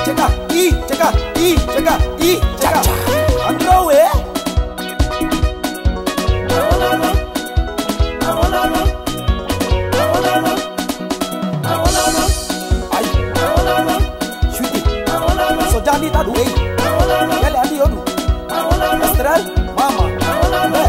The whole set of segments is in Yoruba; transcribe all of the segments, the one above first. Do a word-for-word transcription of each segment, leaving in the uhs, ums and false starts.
checa, i, checa, i, checa, i, checa. Andro we. Jadi tadu eh, kali adi odu, Astral, mama, eh,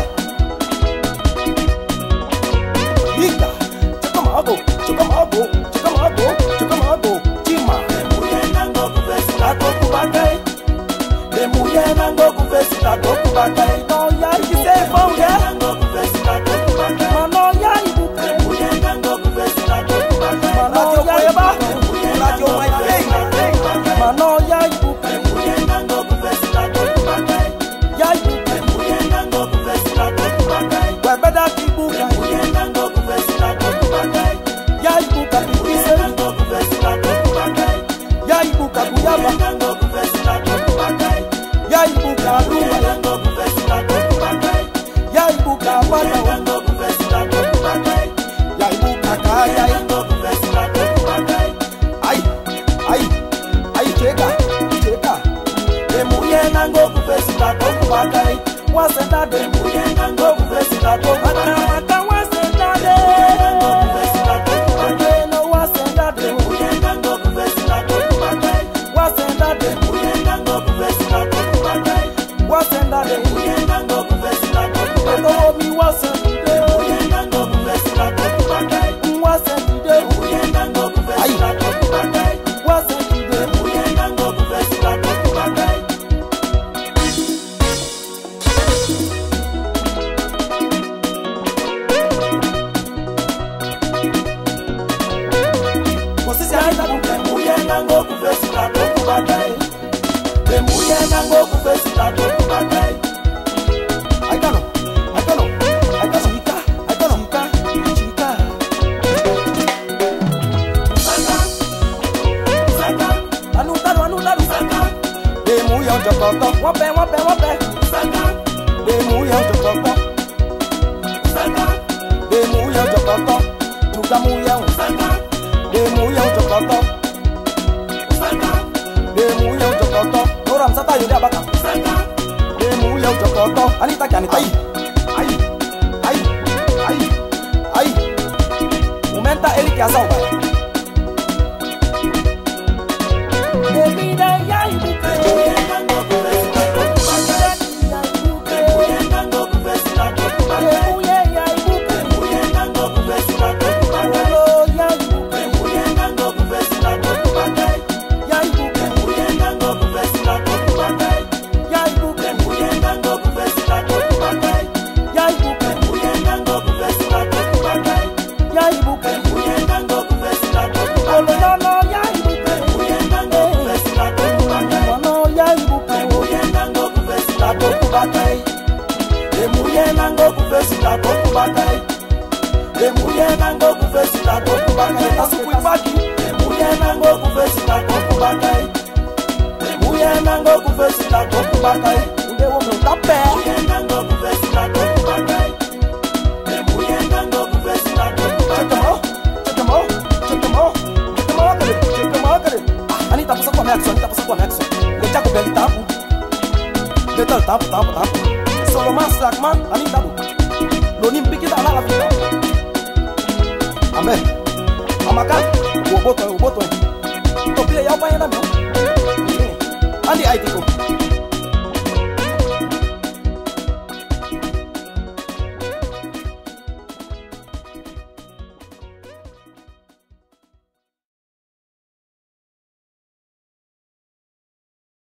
Ika, cakap mago, cakap mago, cakap mago, cakap mago, Cima. Demuye nango kufesita toku bagai, demuye nango kufesita toku bagai. No ya ibu sebau ya, nango kufesita toku bagai. Mano ya ibu, demuye nango kufesita toku bagai. Mano ya ibu, radio wifi, mano ya ibu. Better keep moving. We ain't go to festival to Bagay. Ya ibuka bibise. Go to festival to Bagay. Ya ibuka buyaba. Go to festival to Bagay. Ya ibuka luwa. Go to festival to Bagay. Ya ibuka bana. Go to festival to Bagay. Ya ibuka kaya. Go to festival to Bagay. Ay, ay, ay, cheka, cheka. Demuye nango to festival to Bagay. Wasenda demuye nango to festival to Bagay. Maka wasenda de. Nango to festival to Bagay. No wasenda demuye nango to festival to Bagay. Wasenda demuye nango to festival to Bagay. Wasenda demuye nango to festival to Bagay. No mi wasenda demuye nango to festival to Bagay. Wasenda demuye nango to festival to Bagay. Wasenda demuye nango to festival to Bagay. Nango kufesita toku Bagay. Demuye nango kufesita toku Bagay. I don't know, I don't know, I don't know, Chika, I don't know, Chika, Chika. Saka, Saka, anu taru, anu taru, Saka. Demuye ojokoto, wape, wape, wape, Saka. Demuye ojokoto, Saka. Demuye ojokoto, juga muye, Saka. Demuye ojokoto. Demuye ujokoto, Noram sata yuda baka. Demuye ujokoto, Anita kanita. Ay, ay, ay, ay, ay. Umenta eli kiasau ba. Demida ya ibuke. Nango kufesita toku Bagay. Demuye nango kufesita toku Bagay. Demuye ya ibuke. Demuye nango kufesita toku Bagay. Olo ya ibuke. Demuye nango kufesita toku Bagay. Ya ibuke. Demuye nango kufesita toku Bagay. Ya ibuke. Demuye nango kufesita toku Bagay. Ya ibuke. Demuye nango kufesita toku Bagay. Ya ibuke. Demuye nango kufesita toku Bagay. Olo no no ya ibuke. Demuye nango kufesita toku Bagay. No no ya ibuke. Demuye nango kufesita toku Bagay. Demuye nango kufesita toku Bagay. Demuye nango kufesita toku Bagay. Asukuipaki. Demuye nango kufesita toku Bagay. Demuye nango kufesita toku Bagay. Unde wo mutape. Demuye nango kufesita toku Bagay. Demuye nango kufesita toku Bagay. Chekamo, chekamo, chekamo, chekamo, chekamo kare. Anita pasa kwa mexo, Anita pasa kwa mexo. Le chako beli tapu. Le tal tapu, tapu, tapu. Solo masak man, Anita bu. Lo nimpiki ta ala vida. Amen. Amakan, wo boto, wo boto. Topile ya pa yana mo. Andi ai tiko.